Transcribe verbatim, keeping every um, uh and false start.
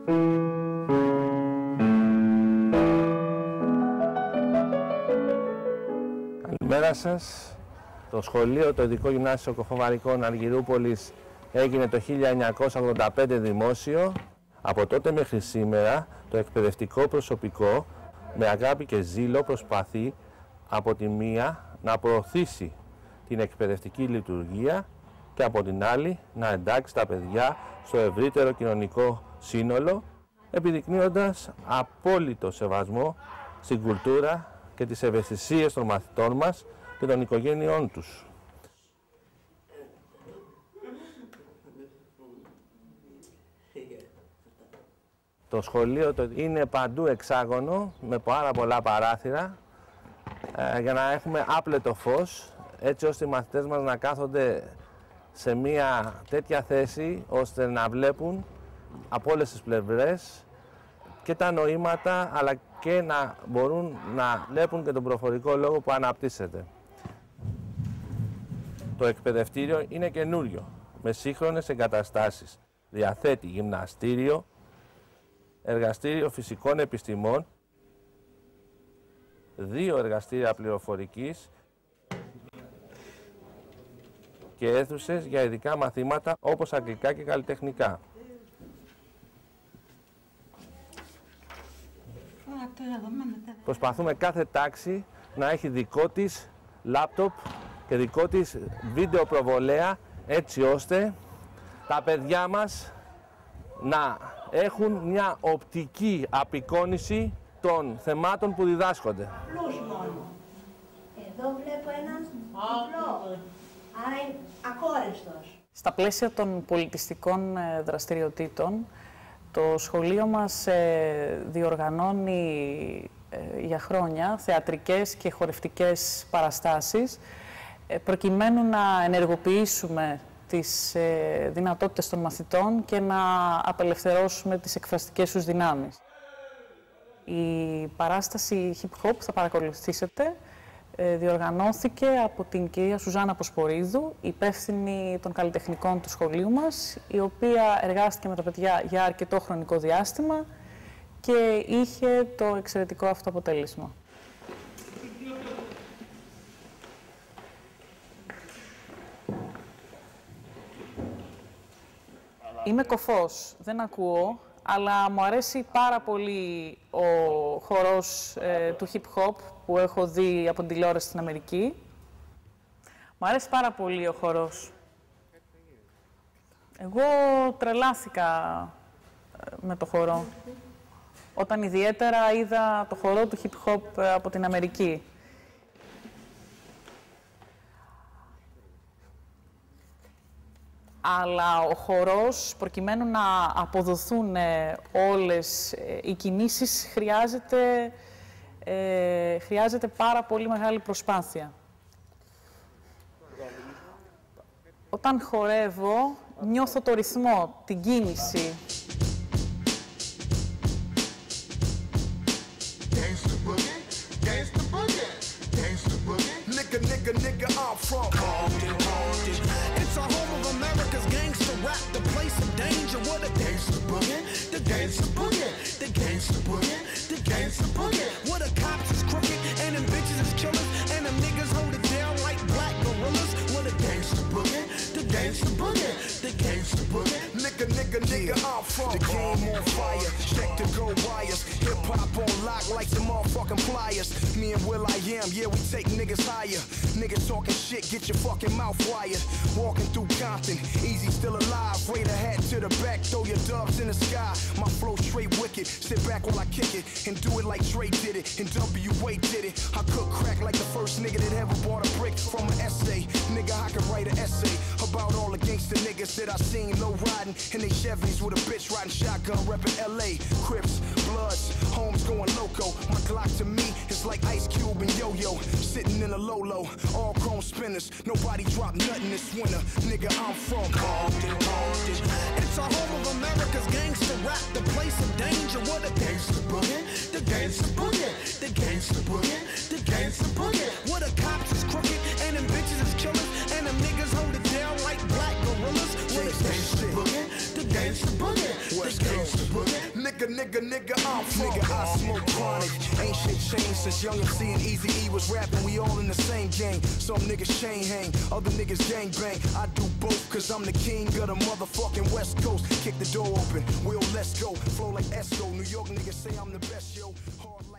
Καλημέρα σας. Το σχολείο, το Ειδικό Γυμνάσιο Κοφοβαρικών Αργυρούπολης έγινε το χίλια εννιακόσια ογδόντα πέντε δημόσιο. Από τότε μέχρι σήμερα το εκπαιδευτικό προσωπικό με αγάπη και ζήλο προσπαθεί από τη μία να προωθήσει την εκπαιδευτική λειτουργία και από την άλλη να εντάξει τα παιδιά στο ευρύτερο κοινωνικό σύνολο, επιδεικνύοντας απόλυτο σεβασμό στην κουλτούρα και τις ευαισθησίες των μαθητών μας και των οικογένειών τους. Το σχολείο είναι παντού εξάγωνο, με πάρα πολλά παράθυρα, ε, για να έχουμε άπλετο φως, έτσι ώστε οι μαθητές μας να κάθονται σε μια τέτοια θέση, ώστε να βλέπουν από όλες τις πλευρές και τα νοήματα, αλλά και να μπορούν να βλέπουν και τον προφορικό λόγο που αναπτύσσεται. Το εκπαιδευτήριο είναι καινούριο, με σύγχρονες εγκαταστάσεις. Διαθέτει γυμναστήριο, εργαστήριο φυσικών επιστημών, δύο εργαστήρια πληροφορικής και αίθουσες για ειδικά μαθήματα όπως αγγλικά και καλλιτεχνικά. Προσπαθούμε κάθε τάξη να έχει δικό της λάπτοπ και δικό της βίντεο προβολέα, έτσι ώστε τα παιδιά μας να έχουν μια οπτική απεικόνιση των θεμάτων που διδάσκονται. Εδώ βλέπω έναν διπλό, άρα είναι ακόρεστος. Στα πλαίσια των πολιτιστικών δραστηριοτήτων, το σχολείο μας διοργανώνει για χρόνια θεατρικές και χορευτικές παραστάσεις, προκειμένου να ενεργοποιήσουμε τις δυνατότητες των μαθητών και να απελευθερώσουμε τις εκφραστικές τους δυνάμεις. Η παράσταση hip hop, θα παρακολουθήσετε, διοργανώθηκε από την κυρία Σουζάννα Ποσπορίδου, υπεύθυνη των καλλιτεχνικών του σχολείου μας, η οποία εργάστηκε με τα παιδιά για αρκετό χρονικό διάστημα και είχε το εξαιρετικό αυτό αποτέλεσμα. Είμαι κωφός, δεν ακούω, αλλά μου αρέσει πάρα πολύ ο χορός ε, του hip-hop που έχω δει από την τηλεόραση στην Αμερική. Μου αρέσει πάρα πολύ ο χορός. Εγώ τρελάθηκα με το χορό, όταν ιδιαίτερα είδα το χορό του hip-hop από την Αμερική. Αλλά ο χορός, προκειμένου να αποδοθούν όλες οι κινήσεις, χρειάζεται, ε, χρειάζεται πάρα πολύ μεγάλη προσπάθεια. Όταν χορεύω, νιώθω το ρυθμό, την κίνηση. Nigga, nigga, I'm from Compton, Compton. It's a home of America's gangster rap, the place of danger. What a gangster boogie, the gangster boogie, the gangster boogie, the gangster boogie. What the cops is crooked, and them bitches is killers, and them niggas hold it down like black gorillas. What a gangster boogie, the gangster boogie, the gangster boogie. Nigga, nigga, nigga, I'm from the game on fire, check the gold wires, hip hop on lock like some motherfucking pliers. Me and Will I Am, yeah, we take niggas higher. Niggas talking shit, get your fucking mouth wired. Walking through Compton, easy still alive. Raider hat to the back, throw your doves in the sky. My flow straight wicked, sit back while I kick it and do it like Dre did it and W A did it. I cook crack like the first nigga that ever bought a brick from an essay. Nigga, I could write an essay about all the gangster niggas that I seen low riding in they Chevys with a bitch riding shotgun reppin' L A. Crips, Bloods, homes going loco. My Glock to me is like Ice Cube and Yo-Yo, sitting in a low-low. All chrome spinners, nobody drop nothing this winter. Nigga, I'm from Compton, Compton. It's a home of America's gangster rap, the place of danger. What a gangster boogie, the gangster boogie, the gangster boogie, the gangster boogie. What the cops is crooked, and them bitches is killers, and them niggas hold it down like black gorillas. What a gangster boogie, the gangster boogie, the gangster boogie. nigga, nigga, nigga, I'm from Nigga, I smoke chronic. Ain't shit changed since Young M C and Eazy-E was rapping. We all in the same gang. Some niggas chain hang, other niggas gang bang. I do both, cause I'm the king of the motherfucking West Coast. Kick the door open, Will, let's go. Flow like Esco. New York niggas say I'm the best, yo. Hard like